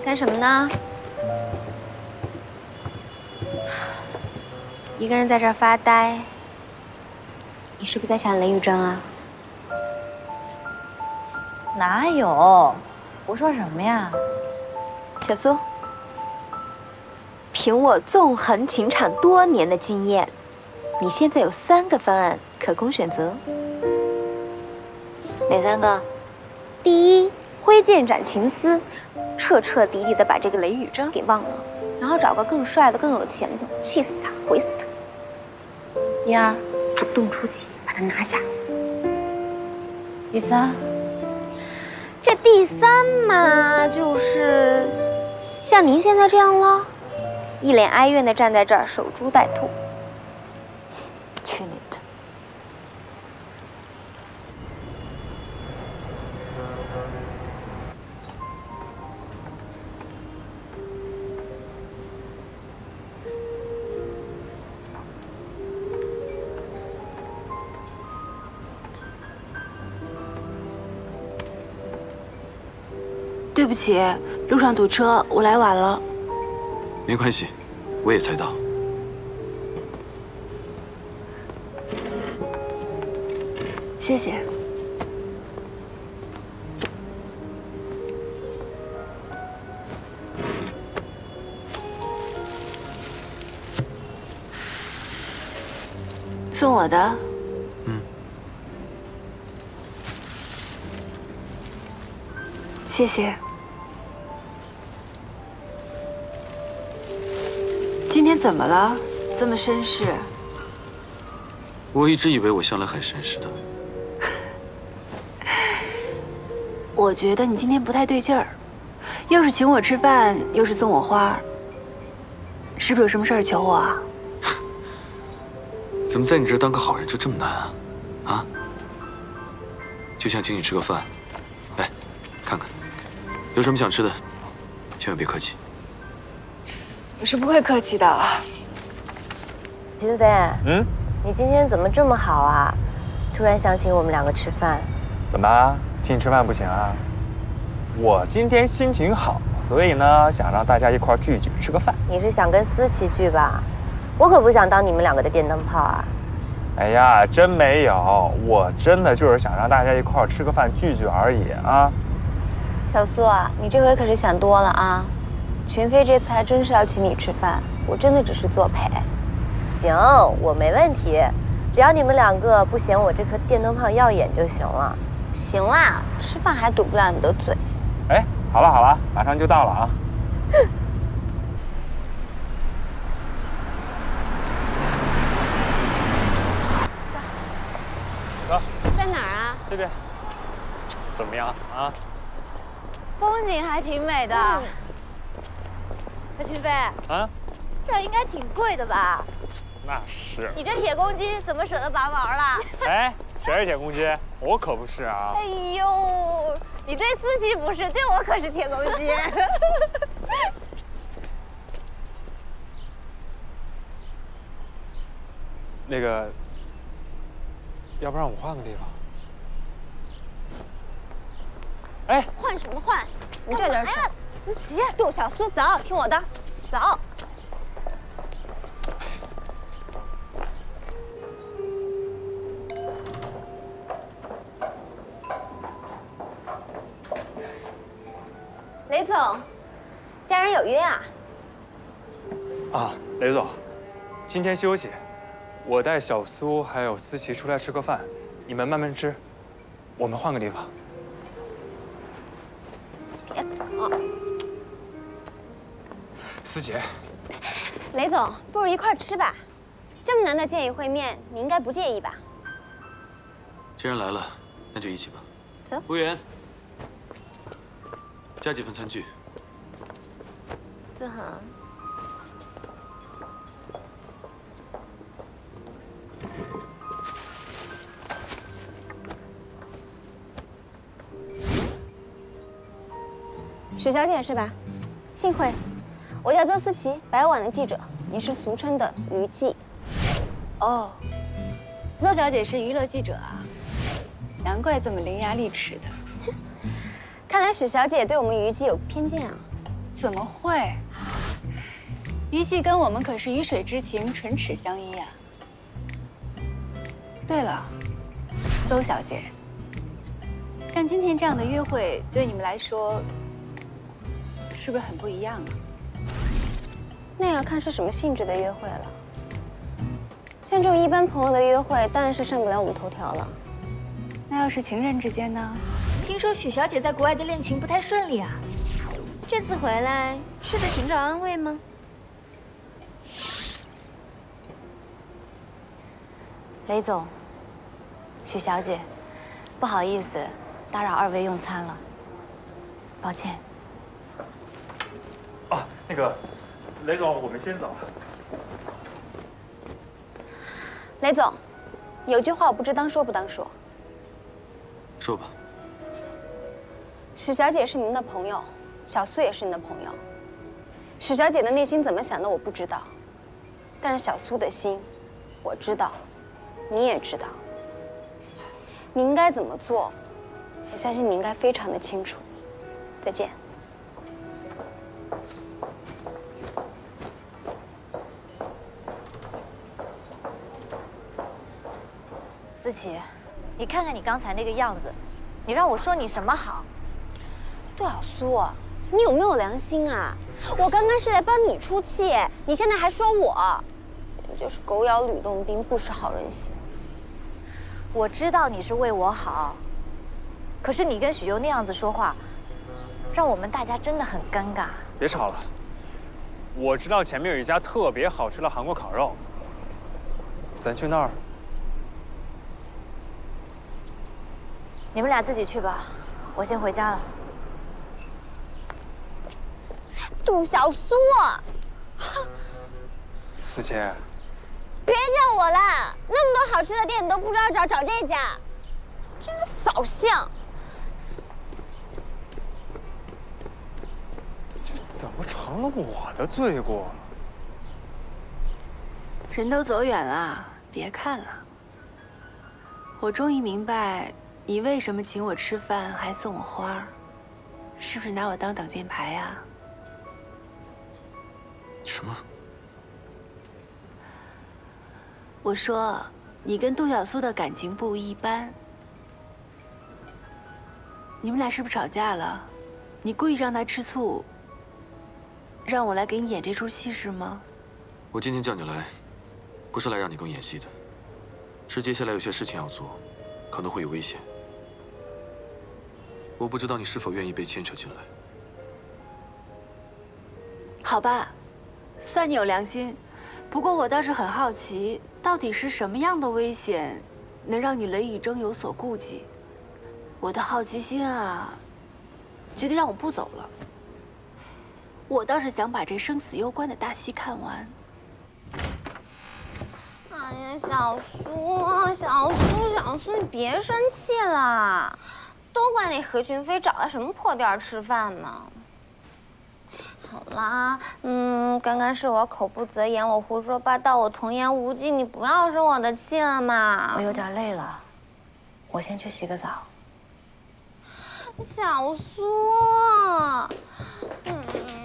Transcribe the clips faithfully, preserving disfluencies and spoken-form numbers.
干什么呢？一个人在这儿发呆。你是不是在想雷雨珍啊？ 哪有？胡说什么呀？ 小苏，凭我纵横情场多年的经验，你现在有三个方案可供选择。 哪三个？ 第一，挥剑斩情丝，彻彻底底的把这个雷雨珍给忘了，然后找个更帅的、更有钱的，气死他，毁死他。 第二， 主动出击，把他拿下。 第三， 这第三嘛，就是像您现在这样了，一脸哀怨的站在这儿守株待兔。 去你的！ 对不起，路上堵车，我来晚了。 没关系，我也才到。 谢谢。送我的。 嗯。 谢谢。今天怎么了？这么绅士？ 我一直以为我向来很绅士的。 我觉得你今天不太对劲儿，又是请我吃饭，又是送我花，是不是有什么事儿求我啊？ 怎么在你这儿当个好人就这么难啊？啊？就想请你吃个饭，来，看看，有什么想吃的，千万别客气。 我是不会客气的。 君飞，嗯，你今天怎么这么好啊？突然想请我们两个吃饭。 怎么，请你吃饭不行啊？我今天心情好，所以呢，想让大家一块聚一聚，吃个饭。 你是想跟思琪聚吧？我可不想当你们两个的电灯泡啊！ 哎呀，真没有，我真的就是想让大家一块吃个饭，聚聚而已啊。 小苏啊，你这回可是想多了啊！群飞这次还真是要请你吃饭，我真的只是作陪。 行，我没问题，只要你们两个不嫌我这颗电灯泡耀眼就行了。 行啦，吃饭还堵不了你的嘴。 哎，好了好了，马上就到了啊。走。 在哪儿啊？ 这边。怎么样啊？ 风景还挺美的。何群飞啊， 这儿应该挺贵的吧？ 那是。 你这铁公鸡怎么舍得拔毛了？ 哎，谁是铁公鸡？我可不是啊。 哎呦，你对思琪不是，对我可是铁公鸡。 那个，要不然我们换个地方？哎， 换什么换？你这点事。哎呀，思琪，杜小苏，走，听我的，走。雷总，家人有约啊？ 啊，雷总，今天休息，我带小苏还有思琪出来吃个饭，你们慢慢吃，我们换个地方。 别走。 思琪， 雷总，不如一块吃吧，这么难得见一会面，你应该不介意吧？ 既然来了，那就一起吧。 走。 服务员，加几份餐具。 坐好。 许小姐是吧？幸会，我叫邹思琪，白晚的记者，也是俗称的娱记。 哦，邹小姐是娱乐记者啊，难怪这么伶牙俐齿的。 看来许小姐对我们娱记有偏见啊。 怎么会？于季跟我们可是鱼水之情，唇齿相依呀。对了，邹小姐，像今天这样的约会，对你们来说，是不是很不一样啊？ 那要看是什么性质的约会了。像这种一般朋友的约会，当然是上不了我们头条了。 那要是情人之间呢？ 听说许小姐在国外的恋情不太顺利啊。 这次回来是在寻找安慰吗？ 雷总，许小姐，不好意思，打扰二位用餐了，抱歉。 啊，那个，雷总，我们先走。 雷总，有句话我不知当说不当说。 说吧。 许小姐是您的朋友，小苏也是您的朋友。许小姐的内心怎么想的我不知道，但是小苏的心，我知道，你也知道。你应该怎么做，我相信你应该非常的清楚。再见。 思琪，你看看你刚才那个样子，你让我说你什么好？ 杜小苏，你有没有良心啊？我刚刚是在帮你出气，你现在还说我，简直就是狗咬吕洞宾，不识好人心。 我知道你是为我好，可是你跟许攸那样子说话，让我们大家真的很尴尬。 别吵了，我知道前面有一家特别好吃的韩国烤肉，咱去那儿。 你们俩自己去吧，我先回家了。 杜小苏， 思琪， 别叫我了，那么多好吃的店你都不知道找，找这家，真是扫兴。 这怎么成了我的罪过了？ 人都走远了，别看了。我终于明白你为什么请我吃饭还送我花，是不是拿我当挡箭牌呀？ 什么？ 我说你跟杜小苏的感情不一般，你们俩是不是吵架了？你故意让他吃醋，让我来给你演这出戏是吗？ 我今天叫你来，不是来让你跟我演戏的，是接下来有些事情要做，可能会有危险。我不知道你是否愿意被牵扯进来。 好吧，算你有良心。不过我倒是很好奇，到底是什么样的危险，能让你雷雨峥有所顾忌？我的好奇心啊，决定让我不走了。我倒是想把这生死攸关的大戏看完。 哎呀，小苏，小苏，小苏，你别生气了，都怪那何群飞找了什么破店吃饭嘛。好啦，嗯，刚刚是我口不择言，我胡说八道，我童言无忌，你不要生我的气了嘛。 我有点累了，我先去洗个澡。 小苏，嗯。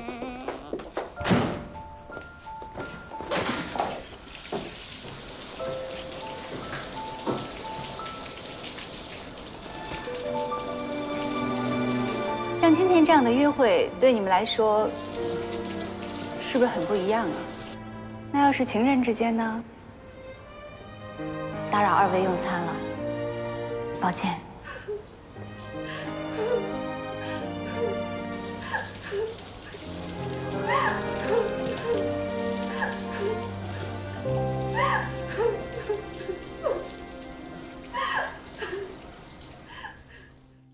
像今天这样的约会，对你们来说，是不是很不一样啊？那要是情人之间呢？ 打扰二位用餐了，抱歉。